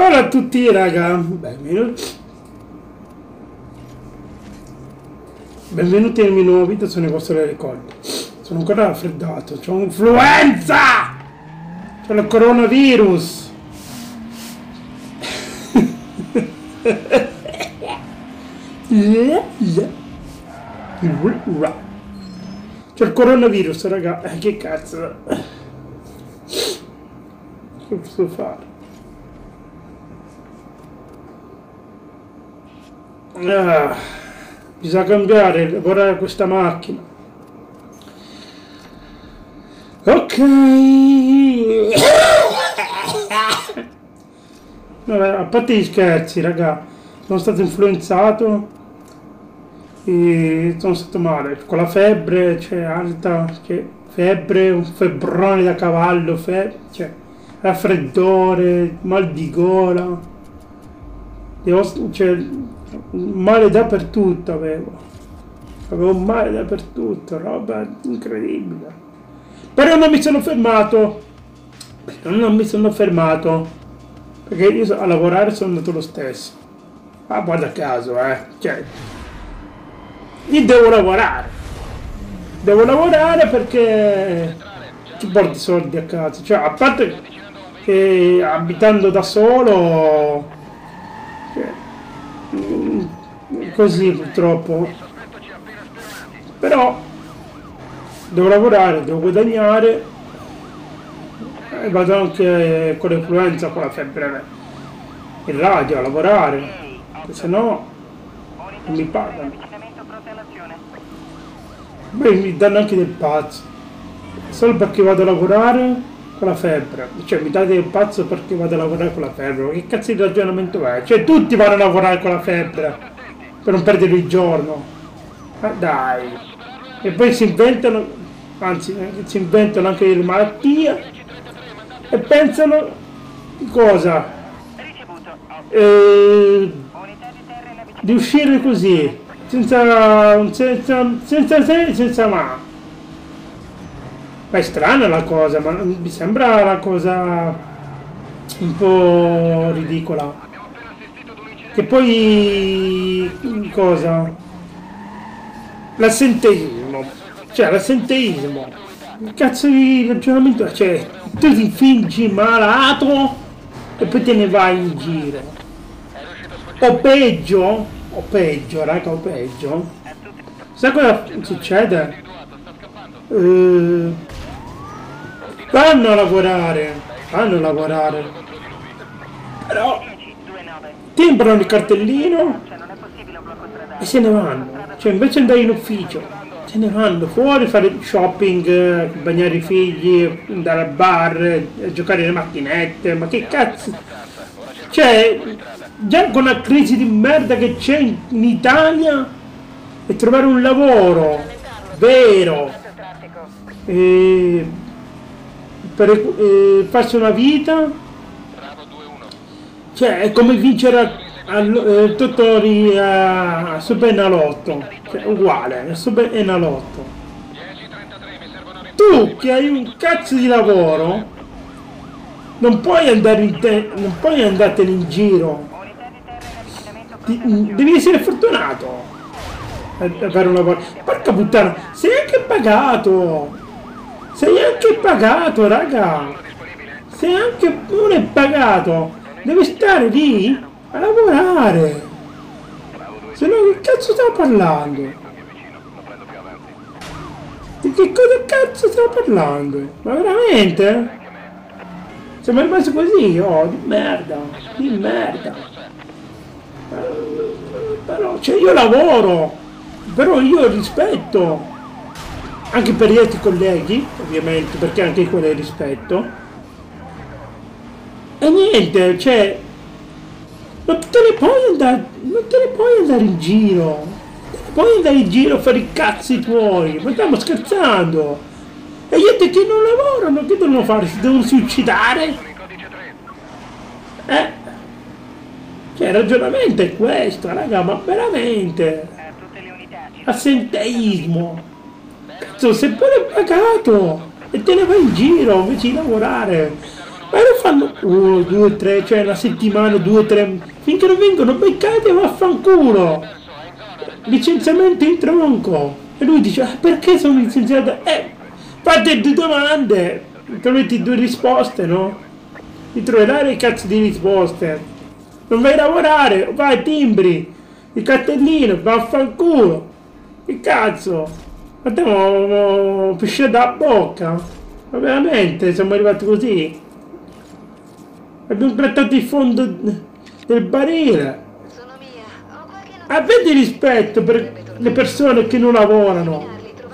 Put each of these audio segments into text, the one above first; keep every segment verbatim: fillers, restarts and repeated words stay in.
Ciao a tutti raga, benvenuti. Benvenuti nel mio nuovo video, sono il vostro Ricordo. Sono ancora raffreddato, c'ho un'influenza! C'ho il coronavirus! C'ho il coronavirus, raga, eh, che cazzo? Che posso fare? Ah, bisogna cambiare, lavorare questa macchina. Ok. Vabbè, a parte gli scherzi, raga, sono stato influenzato e sono stato male, con la febbre, cioè alta, cioè, febbre, un febbrone da cavallo, fe cioè, raffreddore, mal di gola, devo, cioè, male dappertutto avevo, avevo male dappertutto, roba incredibile. Però non mi sono fermato, però non mi sono fermato, perché io a lavorare sono andato lo stesso. Ah, guarda caso, eh, cioè, io devo lavorare, devo lavorare perché ci porti soldi a casa, cioè, a parte che abitando da solo, cioè, così purtroppo, però devo lavorare, devo guadagnare e vado anche con l'influenza, con la febbre in radio a lavorare, se no non mi pagano, beh, mi danno anche del pazzo solo perché vado a lavorare con la febbre, cioè mi date del pazzo perché vado a lavorare con la febbre. Che cazzo di ragionamento è? Cioè tutti vanno a lavorare con la febbre per non perdere il giorno, ma dai, e poi si inventano, anzi si inventano anche le malattie e pensano cosa? Eh, di uscire così senza senza senza senza, senza ma Ma è strana la cosa, ma mi sembra una cosa un po' ridicola. Che poi cosa? L'assenteismo. Cioè l'assenteismo. Che cazzo di ragionamento è? Cioè, tu ti fingi malato e poi te ne vai in giro. O peggio, o peggio, raga, o peggio. Sai cosa succede? Uh, vanno a lavorare, vanno a lavorare, però timbrano il cartellino e se ne vanno, cioè invece di andare in ufficio se ne vanno fuori, fare shopping, bagnare i figli, andare al bar, giocare alle macchinette, ma che cazzo, cioè già con la crisi di merda che c'è in, in Italia, e trovare un lavoro vero e per eh, farsi una vita, cioè è come vincere al eh, Tottori a, a Super Enalotto, cioè uguale, è Super Enalotto. Tu che hai un cazzo di lavoro non puoi andare in te, non puoi andartene in giro, Ti, devi essere fortunato a fare un lavoro. Porca puttana, sei anche pagato! Sei anche pagato, raga! Sei anche pure pagato! Devi stare lì a lavorare! Se no che cazzo stiamo parlando? Di che cosa cazzo stiamo parlando? Ma veramente? Siamo rimasti così, oh, di merda! Di merda! Però, cioè io lavoro! Però io rispetto! Anche per gli altri colleghi, ovviamente, perché anche quello è rispetto. E niente, cioè, non te ne puoi andare, non te ne puoi andare in giro, te ne puoi andare in giro a fare i cazzi tuoi, ma stiamo scherzando. E gli altri che non lavorano, che devono fare? Si devono suicidare? Eh? Cioè, il ragionamento è questo, raga, ma veramente. Assenteismo. Cazzo, sei pure pagato e te ne vai in giro invece di lavorare, ma non fanno uno, due, tre, cioè una settimana, due, tre, finché non vengono beccati vaffanculo. Licenziamento in tronco. E lui dice, ah, perché sono licenziato? Eh, fate due domande, trovate due risposte, no? Mi troverai le cazzo di risposte. Non vai a lavorare, vai timbri, il cartellino, vaffanculo. Che cazzo? Ma te mo pisce da bocca? Ma veramente siamo arrivati così? Abbiamo trattato il fondo del barile. Avete rispetto per le persone che non lavorano.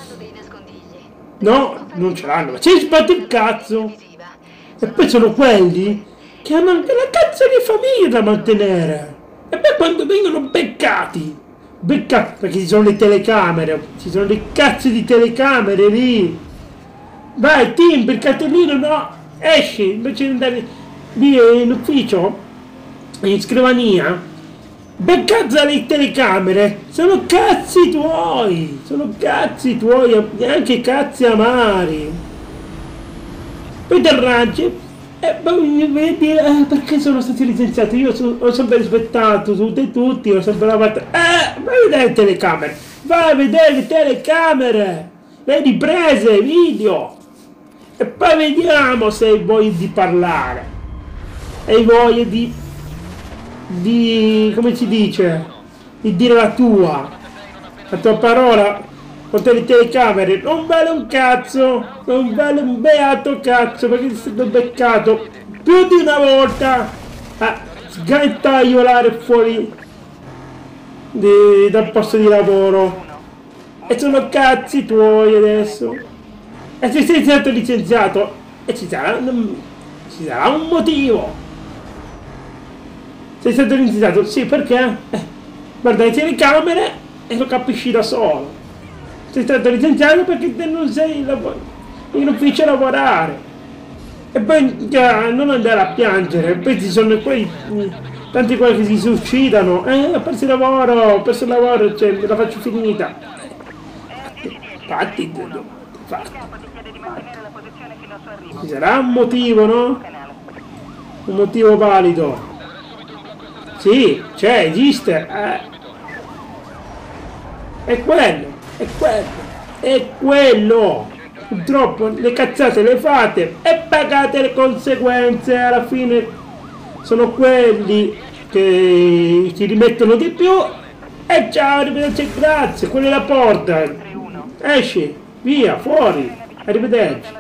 No, non ce l'hanno, ma ci sbatte il cazzo. E poi sono quelli che hanno anche la cazzo di famiglia da mantenere. E poi quando vengono beccati, beccati perché ci sono le telecamere, ci sono le cazzo di telecamere lì. Vai, timbri, il cartellino, no, esci, invece di andare lì in ufficio, in scrivania, beccati dalle telecamere, sono cazzi tuoi, sono cazzi tuoi, neanche cazzi amari. Poi ti arrangi e poi vedi eh, perché sono stati licenziati. Io so, ho sempre rispettato tutti e tutti, ho sempre lavorato. Eh, vai a vedere le telecamere, vai a vedere le telecamere, le riprese, video. E poi vediamo se hai voglia di parlare. Hai voglia di, di, come si dice, di dire la tua, la tua parola contro le telecamere. Non vale un cazzo, non vale un beato cazzo, perché sei stato beccato più di una volta a sgattaiolare fuori di, dal posto di lavoro. E sono cazzi tuoi adesso. E se sei stato licenziato, e ci sarà un, ci sarà un motivo. Sei stato licenziato, sì, perché? Eh, guarda le telecamere e lo capisci da solo. Sei stato licenziato perché te non sei in ufficio a lavorare. E poi eh, non andare a piangere. Poi ci sono quei tanti quelli che si suicidano. Eh, ho perso il lavoro, ho perso il lavoro, cioè me la faccio finita. Infatti, infatti. Ci sarà un motivo, no? Un motivo valido. Sì, c'è, esiste. Eh. È quello, è quello, è quello. Purtroppo le cazzate le fate e pagate le conseguenze. Alla fine sono quelli che si rimettono di più. E ciao, arrivederci, grazie. Quella è la porta. Esci, via, fuori. Arrivederci.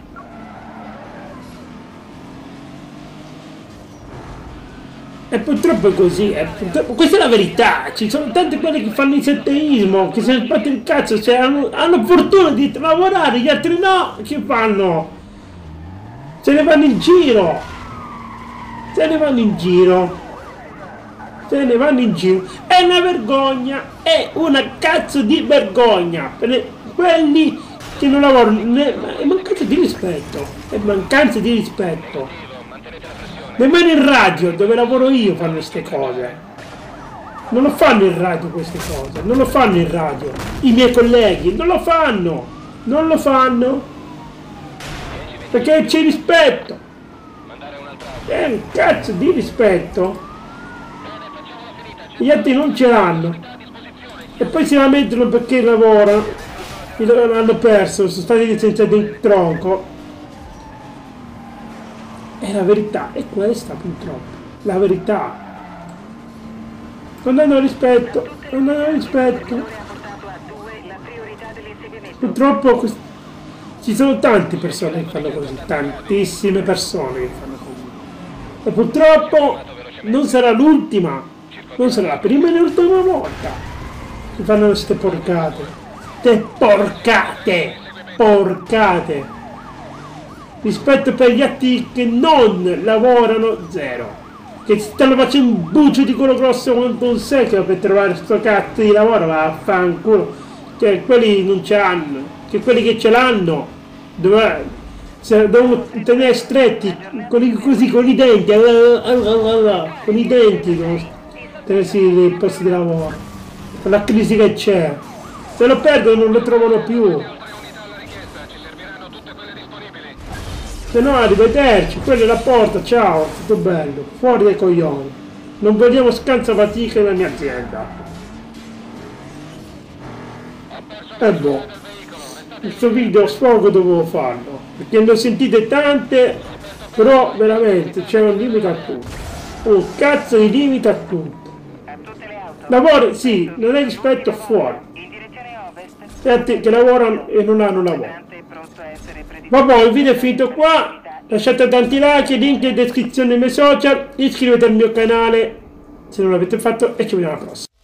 E purtroppo è così, eh. Purtroppo, questa è la verità. Ci sono tanti quelli che fanno il setteismo, che se ne sbattono il cazzo, cioè hanno, hanno fortuna di lavorare, gli altri no, che fanno? Se ne vanno in giro, se ne vanno in giro, se ne vanno in giro. È una vergogna, è una cazzo di vergogna per quelli che non lavorano. È mancanza di rispetto, è mancanza di rispetto. Nemmeno in radio, dove lavoro io, fanno queste cose. Non lo fanno in radio queste cose, non lo fanno in radio. I miei colleghi non lo fanno, non lo fanno. Perché c'è rispetto. È un cazzo di rispetto. Gli altri non ce l'hanno. E poi si lamentano perché lavorano. L'hanno perso, sono stati licenziati in tronco. È la verità, è questa purtroppo, la verità. Non hanno rispetto, non hanno rispetto. Purtroppo ci sono tante persone che fanno così, tantissime persone che fanno così. E purtroppo non sarà l'ultima, non sarà la prima e l'ultima volta che fanno queste porcate. Te porcate, porcate. Rispetto per gli atti che non lavorano, zero. Che stanno facendo un bucio di culo grosso quanto un secchio per trovare sto cazzo di lavoro, vaffanculo. Cioè, quelli non ce l'hanno. Che quelli che ce l'hanno devono tenere stretti, con i, così, con i denti, con i denti, devono tenersi nei posti di lavoro. Con la crisi che c'è. Se lo perdono non lo trovano più. Se no, arrivederci, quella è la porta, ciao, tutto bello, fuori dai coglioni. Non vogliamo scansa fatica nella mia azienda. E boh, questo video sfogo dovevo farlo, perché ne ho sentite tante, però veramente c'è un limite a tutto. Un cazzo di limite a tutto. Lavoro, sì, non è rispetto fuori. E a te che lavorano e non hanno lavoro. Vabbè, il video è finito qua. Lasciate tanti like, link in descrizione nei miei social. Iscrivetevi al mio canale se non l'avete fatto e ci vediamo alla prossima.